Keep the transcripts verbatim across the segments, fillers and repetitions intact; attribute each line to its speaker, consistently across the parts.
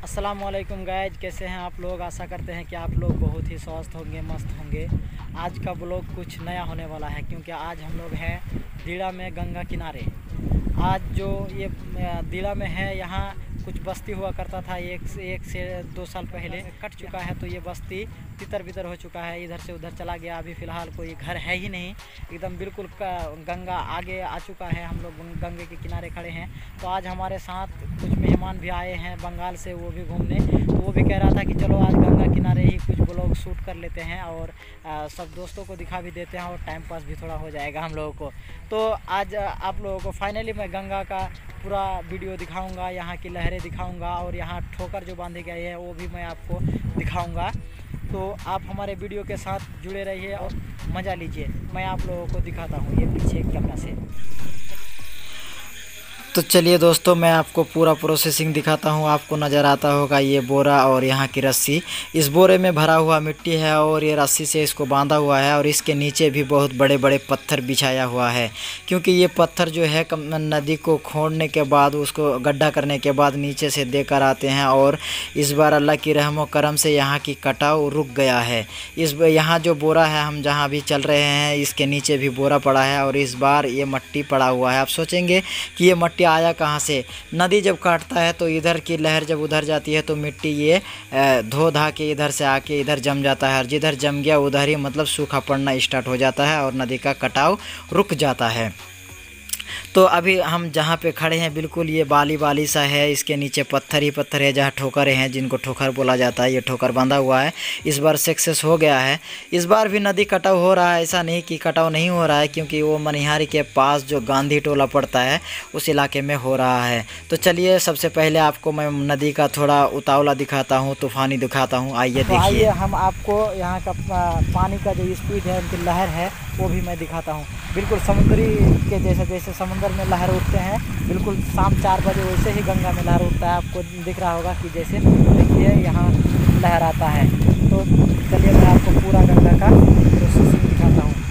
Speaker 1: अस्सलामुअलैकुम गाइज, कैसे हैं आप लोग। आशा करते हैं कि आप लोग बहुत ही स्वस्थ होंगे, मस्त होंगे। आज का ब्लॉग कुछ नया होने वाला है क्योंकि आज हम लोग हैं दीड़ा में, गंगा किनारे। आज जो ये दीड़ा में है, यहाँ कुछ बस्ती हुआ करता था एक से एक से दो साल पहले, कट चुका है। तो ये बस्ती तितर बितर हो चुका है, इधर से उधर चला गया। अभी फ़िलहाल कोई घर है ही नहीं, एकदम बिल्कुल गंगा आगे आ चुका है। हम लोग गंगे के किनारे खड़े हैं। तो आज हमारे साथ कुछ मेहमान भी आए हैं बंगाल से, वो भी घूमने। तो वो भी कह रहा था कि चलो आज गंगा किनारे ही कुछ ब्लॉग शूट कर लेते हैं और आ, सब दोस्तों को दिखा भी देते हैं और टाइम पास भी थोड़ा हो जाएगा हम लोगों को। तो आज आप लोगों को फाइनली मैं गंगा का पूरा वीडियो दिखाऊंगा, यहाँ की लहरें दिखाऊंगा और यहाँ ठोकर जो बांधी गई है वो भी मैं आपको दिखाऊंगा। तो आप हमारे वीडियो के साथ जुड़े रहिए और मज़ा लीजिए। मैं आप लोगों को दिखाता हूँ ये पीछे कैमरा से। तो चलिए दोस्तों, मैं आपको पूरा प्रोसेसिंग दिखाता हूँ। आपको नज़र आता होगा ये बोरा और यहाँ की रस्सी। इस बोरे में भरा हुआ मिट्टी है और ये रस्सी से इसको बांधा हुआ है और इसके नीचे भी बहुत बड़े बड़े पत्थर बिछाया हुआ है, क्योंकि ये पत्थर जो है नदी को खोदने के बाद, उसको गड्ढा करने के बाद नीचे से देकर आते हैं। और इस बार अल्लाह की रहमो करम से यहाँ की कटाव रुक गया है। इस यहाँ जो बोरा है, हम जहाँ भी चल रहे हैं, इसके नीचे भी बोरा पड़ा है और इस बार ये मट्टी पड़ा हुआ है। आप सोचेंगे कि ये मट्टी आया कहाँ से। नदी जब काटता है तो इधर की लहर जब उधर जाती है तो मिट्टी ये धो धा के इधर से आके इधर जम जाता है और जिधर जम गया उधर ही मतलब सूखा पड़ना स्टार्ट हो जाता है और नदी का कटाव रुक जाता है। तो अभी हम जहाँ पे खड़े हैं बिल्कुल ये बाली बाली सा है, इसके नीचे पत्थर ही पत्थर है, जहाँ ठोकरें हैं, जिनको ठोकर बोला जाता है। ये ठोकर बंधा हुआ है। इस बार सक्सेस हो गया है। इस बार भी नदी कटाव हो रहा है, ऐसा नहीं कि कटाव नहीं हो रहा है, क्योंकि वो मनिहारी के पास जो गांधी टोला पड़ता है उस इलाके में हो रहा है। तो चलिए सबसे पहले आपको मैं नदी का थोड़ा उतावला दिखाता हूँ, तूफ़ानी दिखाता हूँ। आइए देखिए। आइए हम आपको यहाँ का पानी का जो स्पीड है, उनकी लहर है, वो भी मैं दिखाता हूँ। बिल्कुल समुद्री के जैसे जैसे समुद्र में लहर उठते हैं, बिल्कुल शाम चार बजे वैसे ही गंगा में लहर उठता है। आपको दिख रहा होगा कि जैसे देखिए यहाँ लहर आता है। तो चलिए मैं आपको पूरा गंगा का प्रोसेसिंग दिखाता हूँ।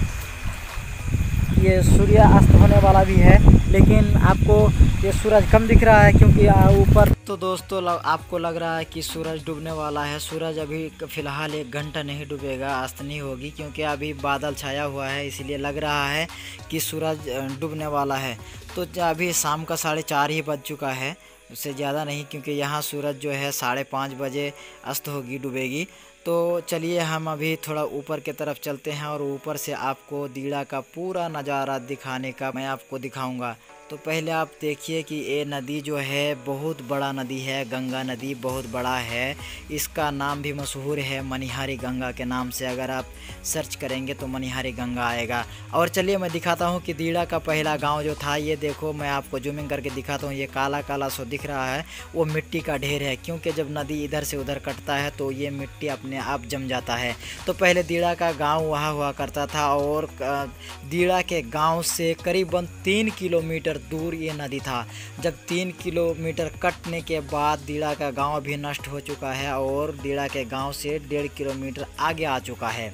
Speaker 1: ये सूर्यास्त होने वाला भी है, लेकिन आपको ये सूरज कम दिख रहा है क्योंकि ऊपर। तो दोस्तों आपको लग रहा है कि सूरज डूबने वाला है। सूरज अभी फ़िलहाल एक घंटा नहीं डूबेगा, अस्त नहीं होगी, क्योंकि अभी बादल छाया हुआ है, इसीलिए लग रहा है कि सूरज डूबने वाला है। तो अभी शाम का साढ़े चार ही बज चुका है, उससे ज़्यादा नहीं, क्योंकि यहाँ सूरज जो है साढ़े पाँच बजे अस्त होगी, डूबेगी। तो चलिए हम अभी थोड़ा ऊपर की तरफ चलते हैं और ऊपर से आपको दीड़ा का पूरा नज़ारा दिखाने का मैं आपको दिखाऊंगा। तो पहले आप देखिए कि ये नदी जो है बहुत बड़ा नदी है, गंगा नदी बहुत बड़ा है। इसका नाम भी मशहूर है मनिहारी गंगा के नाम से। अगर आप सर्च करेंगे तो मनिहारी गंगा आएगा। और चलिए मैं दिखाता हूँ कि दीड़ा का पहला गांव जो था, ये देखो मैं आपको जूमिंग करके दिखाता हूँ। ये काला काला सो दिख रहा है, वो मिट्टी का ढेर है, क्योंकि जब नदी इधर से उधर कटता है तो ये मिट्टी अपने आप जम जाता है। तो पहले दीड़ा का गाँव वहाँ हुआ करता था और दीड़ा के गाँव से करीबन तीन किलोमीटर दूर ये नदी था। जब तीन किलोमीटर कटने के बाद दीड़ा का गांव भी नष्ट हो चुका है और दीड़ा के गांव से डेढ़ किलोमीटर आगे आ चुका है।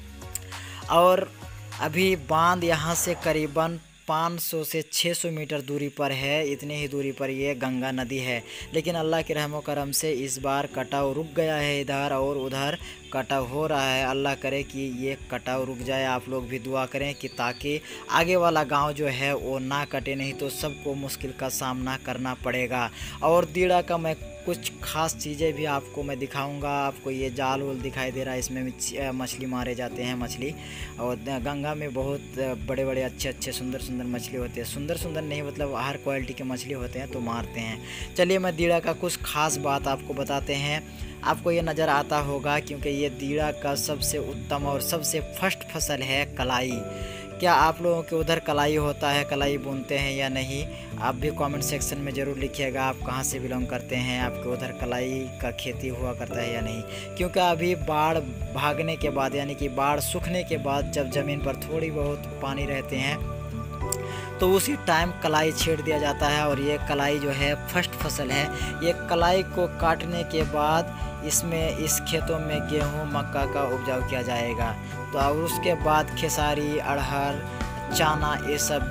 Speaker 1: और अभी बांध यहाँ से करीबन पाँच सौ से छह सौ मीटर दूरी पर है। इतनी ही दूरी पर ये गंगा नदी है। लेकिन अल्लाह के रहमो करम से इस बार कटाव रुक गया है, इधर और उधर कटाव हो रहा है। अल्लाह करे कि ये कटाव रुक जाए। आप लोग भी दुआ करें कि ताकि आगे वाला गांव जो है वो ना कटे, नहीं तो सबको मुश्किल का सामना करना पड़ेगा। और दीड़ा का मैं कुछ खास चीज़ें भी आपको मैं दिखाऊंगा। आपको ये जाल वोल दिखाई दे रहा है, इसमें मछली मारे जाते हैं मछली। और गंगा में बहुत बड़े बड़े अच्छे अच्छे सुंदर सुंदर मछली होते हैं। सुंदर सुंदर नहीं, मतलब हर क्वालिटी के मछली होते हैं, तो मारते हैं। चलिए मैं दीड़ा का कुछ खास बात आपको बताते हैं। आपको ये नज़र आता होगा, क्योंकि ये दीड़ा का सबसे उत्तम और सबसे फर्स्ट फसल है कलाई। क्या आप लोगों के उधर कलाई होता है, कलाई बुनते हैं या नहीं? आप भी कमेंट सेक्शन में ज़रूर लिखिएगा आप कहाँ से बिलोंग करते हैं, आपके उधर कलाई का खेती हुआ करता है या नहीं। क्योंकि अभी बाढ़ भागने के बाद, यानी कि बाढ़ सूखने के बाद, जब ज़मीन पर थोड़ी बहुत पानी रहते हैं तो उसी टाइम कलाई छेड़ दिया जाता है। और ये कलाई जो है फर्स्ट फसल है। ये कलाई को काटने के बाद इसमें इस खेतों में गेहूं मक्का का उपजाऊ किया जाएगा। तो और उसके बाद खेसारी, अरहर, चना ये सब भी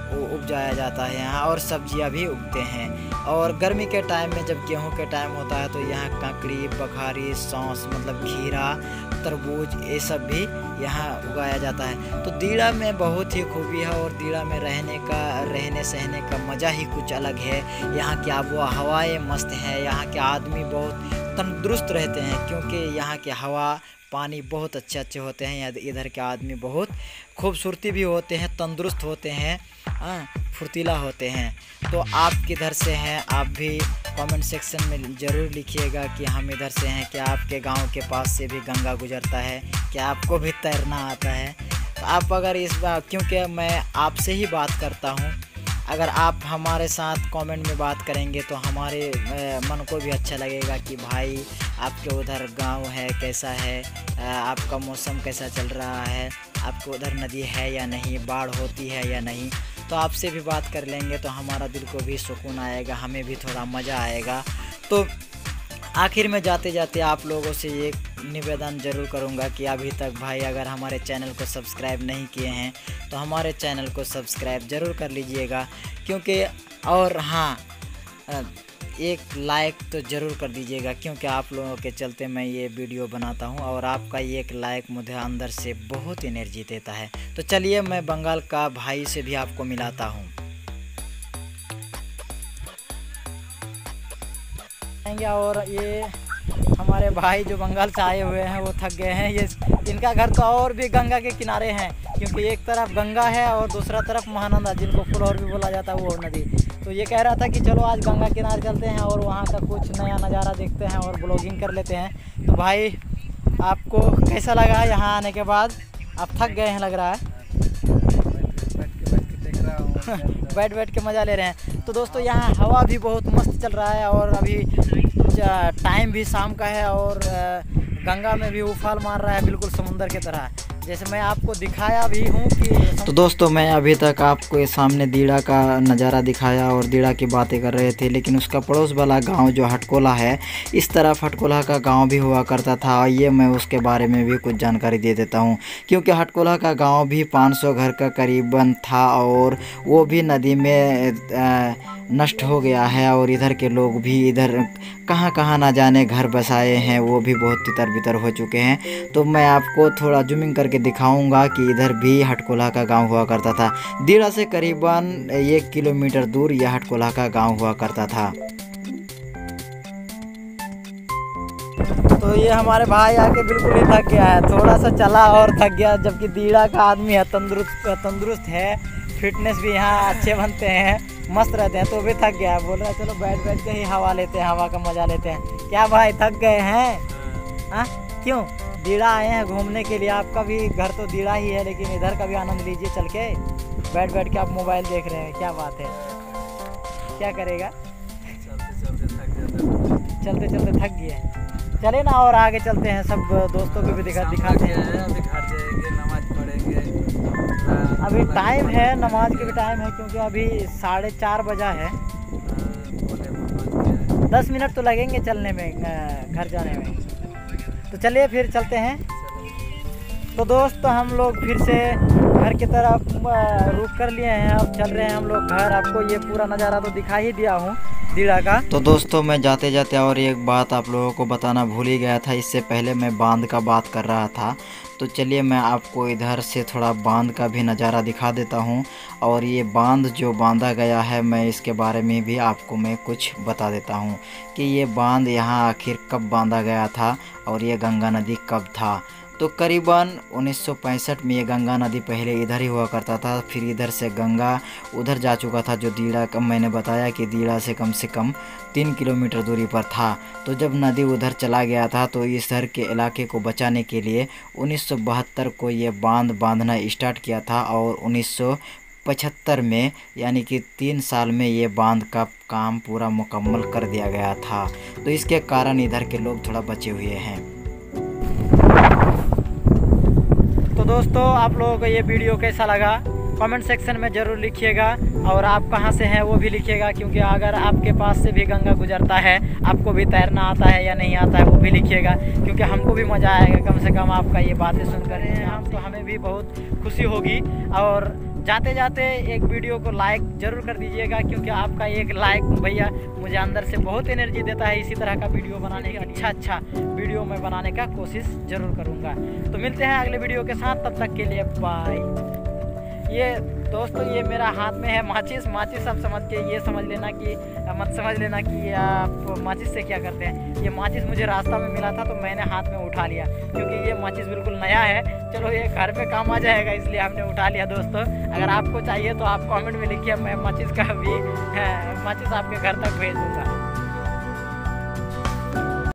Speaker 1: उपजाया जाता है यहाँ, और सब्जियाँ भी उगते हैं। और गर्मी के टाइम में जब गेहूं के टाइम होता है तो यहाँ ककड़ी, बखारी, सौंस मतलब खीरा, तरबूज ये सब भी यहाँ उगाया जाता है। तो दीड़ा में बहुत ही खूबी है, और दीड़ा में रहने का रहने सहने का मज़ा ही कुछ अलग है। यहाँ की आबो हवाएँ मस्त है, यहाँ के आदमी बहुत तंदुरुस्त रहते हैं, क्योंकि यहाँ की हवा पानी बहुत अच्छे अच्छे होते हैं। इधर के आदमी बहुत खूबसूरती भी होते हैं, तंदुरुस्त होते हैं, फुर्तीला होते हैं। तो आप किधर से हैं, आप भी कमेंट सेक्शन में ज़रूर लिखिएगा कि हम इधर से हैं। क्या आपके गांव के पास से भी गंगा गुजरता है? क्या आपको भी तैरना आता है? तो आप अगर इस बार, क्योंकि मैं आपसे ही बात करता हूं, अगर आप हमारे साथ कमेंट में बात करेंगे तो हमारे मन को भी अच्छा लगेगा कि भाई आपके उधर गांव है कैसा है, आपका मौसम कैसा चल रहा है, आपको उधर नदी है या नहीं, बाढ़ होती है या नहीं। तो आपसे भी बात कर लेंगे तो हमारा दिल को भी सुकून आएगा, हमें भी थोड़ा मज़ा आएगा। तो आखिर में जाते जाते आप लोगों से एक निवेदन ज़रूर करूंगा कि अभी तक भाई अगर हमारे चैनल को सब्सक्राइब नहीं किए हैं तो हमारे चैनल को सब्सक्राइब ज़रूर कर लीजिएगा, क्योंकि और हाँ एक लाइक तो ज़रूर कर दीजिएगा, क्योंकि आप लोगों के चलते मैं ये वीडियो बनाता हूँ, और आपका ये एक लाइक मुझे अंदर से बहुत एनर्जी देता है। तो चलिए मैं बंगाल का भाई से भी आपको मिलाता हूँ। और ये हमारे भाई जो बंगाल से आए हुए हैं वो थक गए हैं। ये इनका घर तो और भी गंगा के किनारे हैं, क्योंकि एक तरफ गंगा है और दूसरा तरफ महानंदा, जिनको फुलौर भी बोला जाता है, वो नदी। तो ये कह रहा था कि चलो आज गंगा किनारे चलते हैं और वहाँ का कुछ नया नज़ारा देखते हैं और ब्लॉगिंग कर लेते हैं। तो भाई आपको कैसा लगा यहाँ आने के बाद? आप थक गए हैं लग रहा है। बैठ बैठ के मज़ा ले रहे हैं। तो दोस्तों यहाँ हवा भी बहुत मस्त चल रहा है, और अभी टाइम भी शाम का है, और गंगा में भी उफाल मार रहा है बिल्कुल समुंदर की तरह, जैसे मैं आपको दिखाया भी हूँ कि। तो दोस्तों मैं अभी तक आपको ये सामने दीड़ा का नज़ारा दिखाया और दीड़ा की बातें कर रहे थे, लेकिन उसका पड़ोस वाला गांव जो हटकोला है, इस तरफ हटकोला का गांव भी हुआ करता था। ये मैं उसके बारे में भी कुछ जानकारी दे देता हूँ, क्योंकि हटकोला का गांव भी पाँच सौ घर का करीबन था, और वो भी नदी में नष्ट हो गया है। और इधर के लोग भी इधर कहाँ कहाँ ना जाने घर बसाए हैं, वो भी बहुत तितर बितर हो चुके हैं। तो मैं आपको थोड़ा जूमिंग करके दिखाऊंगा कि इधर भी हटकोला का गांव हुआ करता था। दीड़ा से करीबन एक किलोमीटर दूर यह हटकोला का गांव हुआ करता था। तो ये हमारे भाई आके बिल्कुल ही थक गया है, थोड़ा सा चला और थक गया, जबकि दीड़ा का आदमी है, तंदुरुस्त तंदुरुस्त है, फिटनेस भी यहाँ अच्छे बनते हैं, मस्त रहते हैं, तो भी थक गया है। बोल रहा है चलो बैठ बैठ के ही हवा लेते हैं, हवा का मज़ा लेते हैं। क्या भाई थक गए हैं? हाँ क्यों? दीड़ा आए हैं घूमने के लिए, आपका भी घर तो दीड़ा ही है, लेकिन इधर का भी आनंद लीजिए चल के। बैठ बैठ के आप मोबाइल देख रहे हैं, क्या बात है? क्या करेगा? चलते चलते थक गए। चले ना और आगे चलते हैं, सब दोस्तों को भी दिखा दिखाते हैं।
Speaker 2: अभी घर जाएंगे, नमाज पढ़ेंगे।
Speaker 1: अभी टाइम है, नमाज के भी टाइम है, क्योंकि अभी साढ़े चार बजा है। दस मिनट तो लगेंगे चलने में, घर जाने में। तो चलिए फिर चलते हैं। तो दोस्त हम लोग फिर से घर की तरफ रुक कर लिए हैं, अब चल रहे हैं हम लोग घर। आपको ये पूरा नज़ारा तो दिखा ही दिया हूँ दीड़ा का। तो दोस्तों मैं जाते जाते और एक बात आप लोगों को बताना भूल ही गया था, इससे पहले मैं बांध का बात कर रहा था। तो चलिए मैं आपको इधर से थोड़ा बांध का भी नज़ारा दिखा देता हूँ। और ये बांध जो बांधा गया है, मैं इसके बारे में भी आपको मैं कुछ बता देता हूँ कि ये बांध यहाँ आखिर कब बांधा गया था और ये गंगा नदी कब था। तो करीबन उन्नीस सौ पैंसठ में ये गंगा नदी पहले इधर ही हुआ करता था, फिर इधर से गंगा उधर जा चुका था, जो दीड़ा का मैंने बताया कि दीड़ा से कम से कम तीन किलोमीटर दूरी पर था। तो जब नदी उधर चला गया था तो इस शहर के इलाके को बचाने के लिए उन्नीस सौ बहत्तर को ये बांध बांधना स्टार्ट किया था, और उन्नीस सौ पचहत्तर में यानी कि तीन साल में ये बांध का काम पूरा मुकम्मल कर दिया गया था। तो इसके कारण इधर के लोग थोड़ा बचे हुए हैं। तो दोस्तों आप लोगों को ये वीडियो कैसा लगा कमेंट सेक्शन में ज़रूर लिखिएगा, और आप कहाँ से हैं वो भी लिखिएगा, क्योंकि अगर आपके पास से भी गंगा गुजरता है, आपको भी तैरना आता है या नहीं आता है वो भी लिखिएगा, क्योंकि हमको भी मज़ा आएगा कम से कम आपका ये बातें सुनकर हैं हम, तो हमें भी बहुत खुशी होगी। और जाते जाते एक वीडियो को लाइक ज़रूर कर दीजिएगा, क्योंकि आपका एक लाइक भैया मुझे अंदर से बहुत एनर्जी देता है इसी तरह का वीडियो बनाने का। अच्छा अच्छा वीडियो मैं बनाने का कोशिश ज़रूर करूँगा। तो मिलते हैं अगले वीडियो के साथ, तब तक के लिए बाय। ये दोस्तों ये मेरा हाथ में है माचिस। माचिस आप समझ के ये समझ लेना कि मत समझ लेना कि आप माचिस से क्या करते हैं। ये माचिस मुझे रास्ता में मिला था तो मैंने हाथ में उठा लिया, क्योंकि ये माचिस बिल्कुल नया है। चलो ये घर में काम आ जाएगा, इसलिए हमने उठा लिया। दोस्तों अगर आपको चाहिए तो आप कमेंट में लिखिए, मैं माचिस का भी माचिस आपके घर तक भेज दूँगा।